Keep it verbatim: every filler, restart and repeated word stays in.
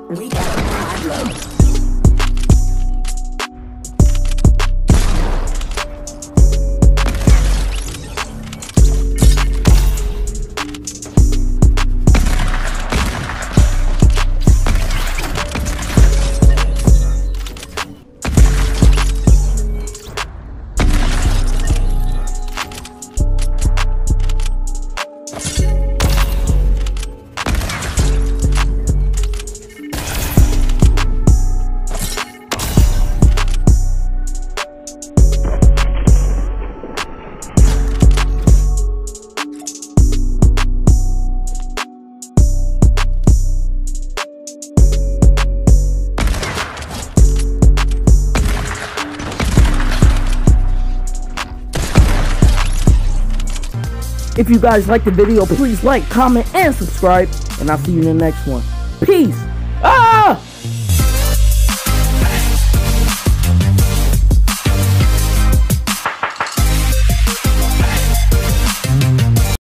We got a problem. If you guys like the video, please like, comment, and subscribe. And I'll see you in the next one. Peace!